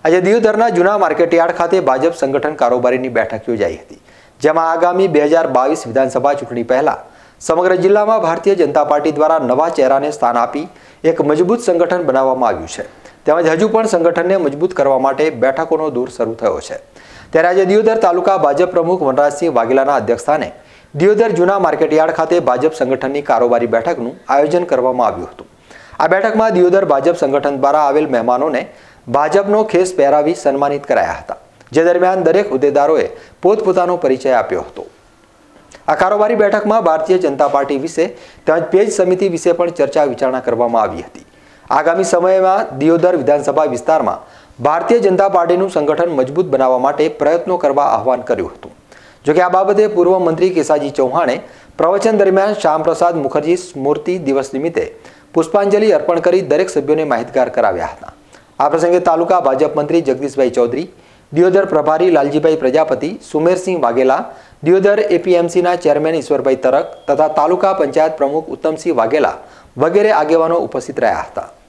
આજે દિયોદરના જૂના માર્કેટયાર્ડ ખાતે ભાજપ સંગઠન કારોબારીની બેઠક યોજાઈ હતી, જેમાં આગામી 2022 વિધાનસભા ચૂંટણી પહેલા સમગ્ર જિલ્લામાં ભારતીય જનતા પાર્ટી દ્વારા નવા ચહેરાને સ્થાન આપી એક મજબૂત સંગઠન બનાવવામાં આવ્યું છે, તેમજ હજુ પણ સંગઠનને મજબૂત કરવા માટે બેઠકોનો દોર શરૂ થયો છે। ત્યારે આજે દિયોદર તાલુકા ભાજપ પ્રમુખ વનરાજસિંહ વાઘેલાના અધ્યક્ષસ્થાને દિયોદર જૂના માર્કેટયાર્ડ ખાતે ભાજપ સંગઠનની કારોબારી બેઠકનું આયોજન કરવામાં આવ્યું હતું। આ બેઠકમાં દિયોદર ભાજપ સંગઠન દ્વારા આવેલ મહેમાનોને ભાજપનો ખેસ પહેરાવી સન્માનિત કરાયા હતા, જે દરમિયાન દરેક હોદ્દેદારોએ પોતપોતાનો પરિચય આપ્યો હતો। આ કારોબારી બેઠકમાં ભારતીય જનતા પાર્ટી વિશે તેમજ પેજ સમિતિ વિશે પણ ચર્ચા વિચારણા કરવામાં આવી હતી। આગામી સમયમાં દિયોદર વિધાનસભા વિસ્તારમાં ભારતીય જનતા પાર્ટીનું સંગઠન મજબૂત બનાવવા માટે પ્રયત્નો કરવા આહવાન કર્યું હતું। જોકે આ બાબતે પૂર્વ મંત્રી કેસાજી ચૌહાણે પ્રવચન દરમિયાન શ્યામપ્રસાદ મુખર્જી સ્મૃતિ દિવસ નિમિત્તે પુષ્પાંજલિ અર્પણ કરી દરેક સભ્યોને માહિતગાર કરાવ્યા હતા। આ પ્રસંગે તાલુકા ભાજપ મંત્રી જગદીશભાઈ ચૌધરી, દિયોદર પ્રભારી લાલજીભાઈ પ્રજાપતિ, સુમેરસિંહ વાઘેલા, દિયોદર એપીએમસીના ચેરમેન ઈશ્વરભાઈ તરક તથા તાલુકા પંચાયત પ્રમુખ ઉત્તમસિંહ વાઘેલા વગેરે આગેવાનો ઉપસ્થિત રહ્યા હતા।